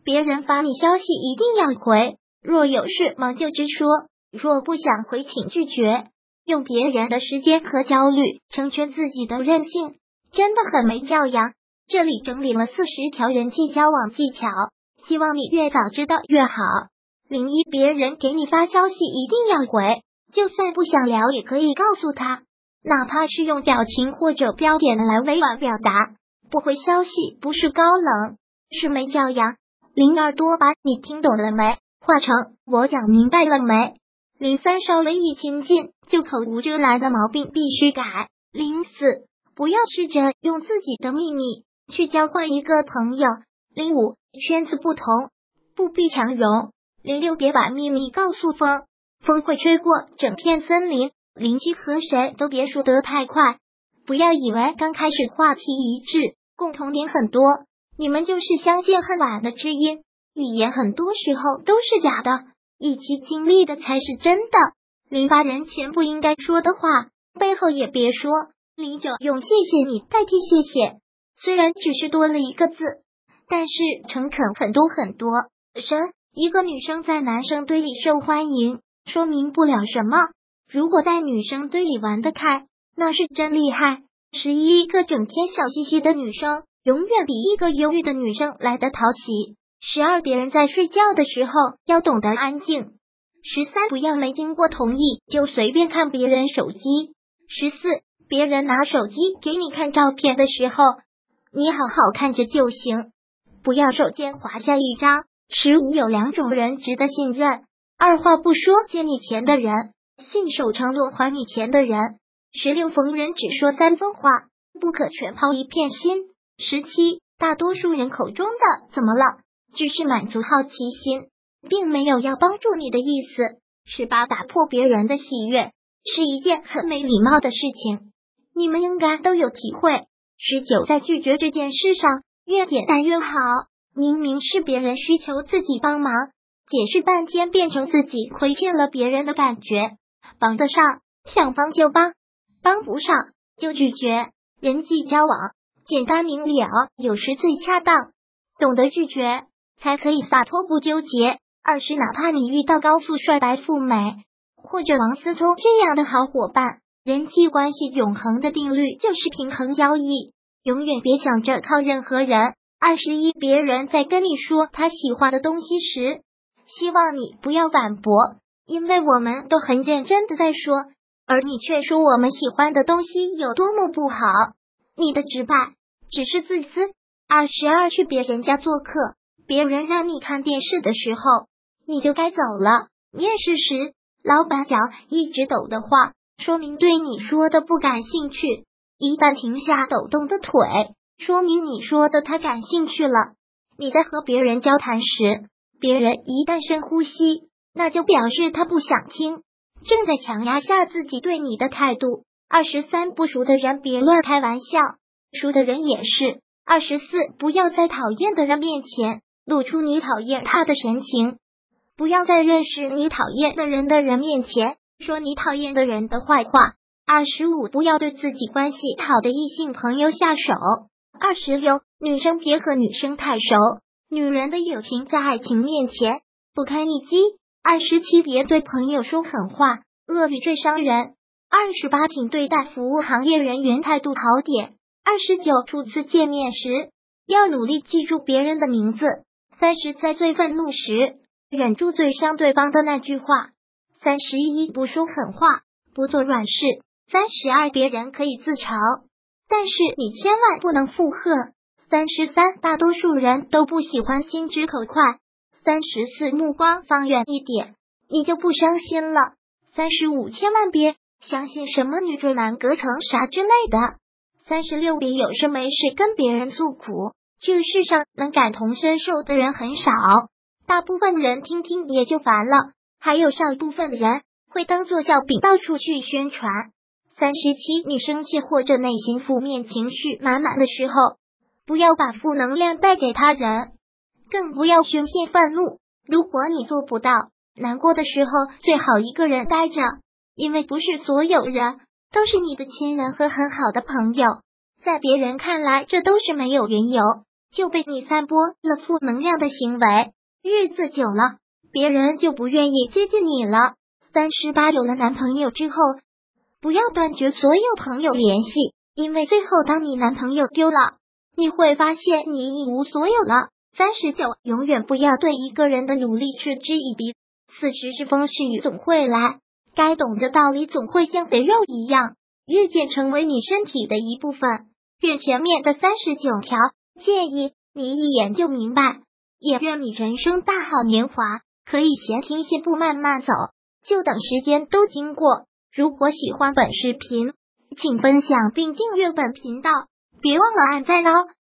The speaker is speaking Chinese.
别人发你消息一定要回，若有事忙就直说，若不想回请拒绝。用别人的时间和焦虑成全自己的任性，真的很没教养。这里整理了40条人际交往技巧，希望你越早知道越好。01，别人给你发消息一定要回，就算不想聊也可以告诉他，哪怕是用表情或者标点来委婉表达。不回消息不是高冷，是没教养。02，多把你听懂了没化成我讲明白了没。03，稍微一亲近就口无遮拦的毛病必须改。04，不要试着用自己的秘密去交换一个朋友。05，圈子不同不必强融。06，别把秘密告诉风，风会吹过整片森林。邻居和谁都别说得太快，不要以为刚开始话题一致，共同点很多，你们就是相见恨晚的知音。语言很多时候都是假的，一起经历的才是真的。08，人前不应该说的话，背后也别说。09，用谢谢你代替谢谢，虽然只是多了一个字，但是诚恳很多很多。一个女生在男生堆里受欢迎，说明不了什么。如果在女生堆里玩得开，那是真厉害。11，一个整天笑嘻嘻的女生，永远比一个忧郁的女生来得讨喜。12，别人在睡觉的时候要懂得安静。13，不要没经过同意就随便看别人手机。14，别人拿手机给你看照片的时候，你好好看着就行，不要手贱划下一张。15，有2种人值得信任，二话不说借你钱的人，信守承诺还你钱的人。16，逢人只说3分话，不可全抛一片心。17，大多数人口中的怎么了，只是满足好奇心，并没有要帮助你的意思。18，打破别人的喜悦是一件很没礼貌的事情，你们应该都有体会。19，在拒绝这件事上越简单越好，明明是别人需求自己帮忙，解释半天变成自己亏欠了别人的感觉。帮得上想帮就帮，帮不上就拒绝。人际交往简单明了，有时最恰当，懂得拒绝才可以洒脱不纠结。20，哪怕你遇到高富帅白富美或者王思聪这样的好伙伴，人际关系永恒的定律就是平衡交易，永远别想着靠任何人。21，别人在跟你说他喜欢的东西时，希望你不要反驳，因为我们都很认真的在说，而你却说我们喜欢的东西有多么不好，你的直白只是自私。22，去别人家做客，别人让你看电视的时候，你就该走了。面试时，老板脚一直抖的话，说明对你说的不感兴趣，一旦停下抖动的腿，说明你说的他感兴趣了。你在和别人交谈时，别人一旦深呼吸，那就表示他不想听，正在强压下自己对你的态度。23，不熟的人别乱开玩笑，熟的人也是。24，不要在讨厌的人面前露出你讨厌他的神情，不要在认识你讨厌的人面前说你讨厌的人的坏话。25，不要对自己关系好的异性朋友下手。26，女生别和女生太熟，女人的友情在爱情面前不堪一击。27，别对朋友说狠话，恶语最伤人。28，请对待服务行业人员态度好点。29，初次见面时要努力记住别人的名字。30，在最愤怒时忍住最伤对方的那句话。31，不说狠话，不做软事。32，别人可以自嘲，但是你千万不能附和。33，大多数人都不喜欢心直口快。34，目光放远一点，你就不伤心了。35，千万别相信什么女追男隔层啥之类的。36，别有事没事跟别人诉苦，这世上能感同身受的人很少，大部分人听听也就烦了，还有少部分人会当作笑柄到处去宣传。37，你生气或者内心负面情绪满满的时候，不要把负能量带给他人，更不要宣泄愤怒。如果你做不到，难过的时候最好一个人待着，因为不是所有人都是你的亲人和很好的朋友，在别人看来这都是没有缘由。 就被你散播了负能量的行为，日子久了，别人就不愿意接近你了。38有了男朋友之后，不要断绝所有朋友联系，因为最后当你男朋友丢了，你会发现你一无所有了。39永远不要对一个人的努力嗤之以鼻，40是风是雨总会来，该懂的道理总会像肥肉一样，日渐成为你身体的一部分。愿前面的39条建议你一眼就明白，也愿你人生大好年华，可以闲庭信步慢慢走，就等时间都经过。如果喜欢本视频，请分享并订阅本频道，别忘了按赞哦。